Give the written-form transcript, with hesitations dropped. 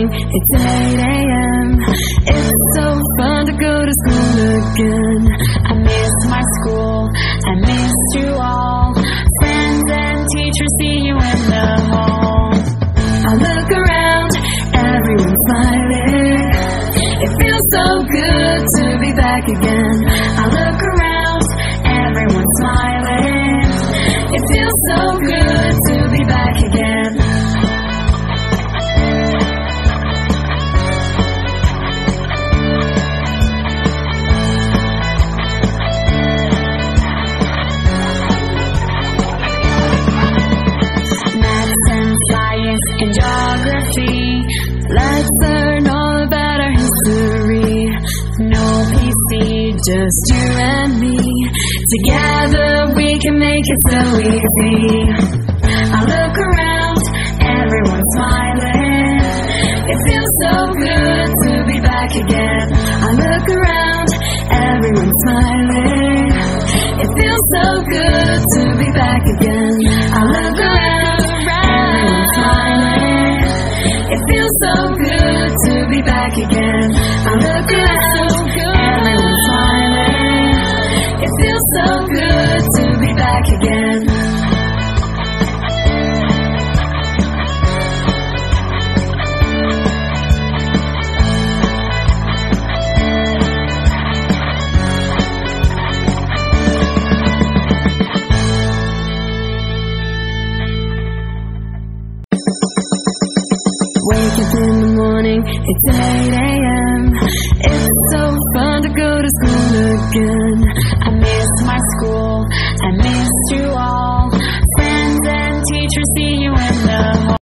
morning, it's 8 a.m. It's so fun to go to school again. I miss my school, I miss you all. Friends and teachers, see you in the hall. I look around, everyone's smiling. It feels so good to be back again. I look around, everyone's smiling. It feels so good to be back again. Maths and science and geography. Let's learn all about our history. No PC, just you and me. Together we can make it so easy. I look around, everyone's smiling. It feels so good to be back again. I look around, everyone's smiling. It feels so good to be back again. I look around, everyone's smiling. It feels so good to be back again. I look around, everyone's smiling. It feels so good to be back again. Wake up in the morning, it's 8 a.m. It's so fun to go to school again. I miss my school,